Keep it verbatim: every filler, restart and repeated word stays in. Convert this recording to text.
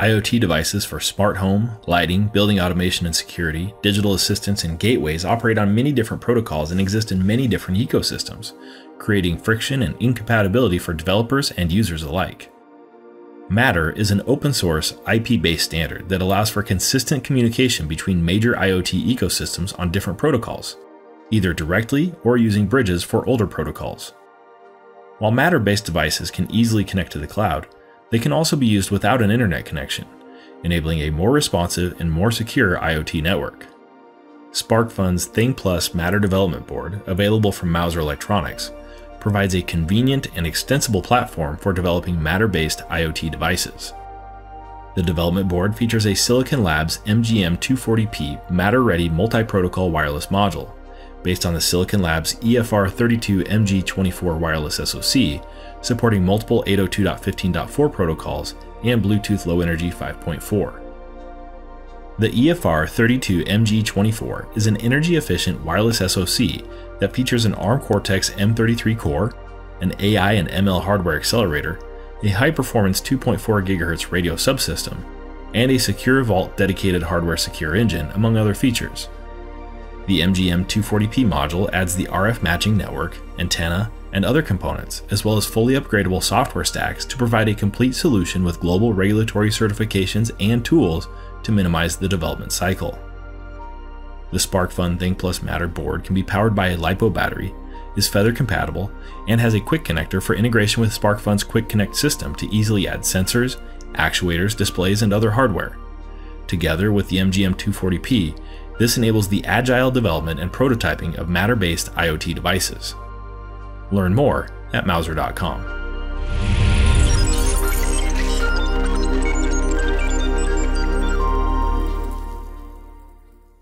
IoT devices for smart home, lighting, building automation and security, digital assistants, and gateways operate on many different protocols and exist in many different ecosystems, creating friction and incompatibility for developers and users alike. Matter is an open-source I P-based standard that allows for consistent communication between major IoT ecosystems on different protocols, either directly or using bridges for older protocols. While Matter-based devices can easily connect to the cloud, they can also be used without an internet connection, enabling a more responsive and more secure IoT network. SparkFun's Thing Plus Matter Development Board, available from Mouser Electronics, provides a convenient and extensible platform for developing Matter-based IoT devices. The development board features a Silicon Labs M G M two forty P Matter-ready multi-protocol wireless module, based on the Silicon Labs E F R thirty-two M G twenty-four wireless S O C, supporting multiple eight oh two dot fifteen dot four protocols and Bluetooth Low Energy five point four. The E F R thirty-two M G twenty-four is an energy-efficient wireless S O C that features an Arm Cortex M thirty-three core, an A I and M L hardware accelerator, a high-performance two point four gigahertz radio subsystem, and a secure vault dedicated hardware secure engine, among other features. The M G M two forty P module adds the R F matching network, antenna, and other components, as well as fully upgradable software stacks to provide a complete solution with global regulatory certifications and tools to minimize the development cycle. The SparkFun Thing Plus Matter board can be powered by a LiPo battery, is feather compatible, and has a quick connector for integration with SparkFun's Quick Connect system to easily add sensors, actuators, displays, and other hardware. Together with the M G M two forty P, this enables the agile development and prototyping of Matter-based IoT devices. Learn more at Mouser dot com.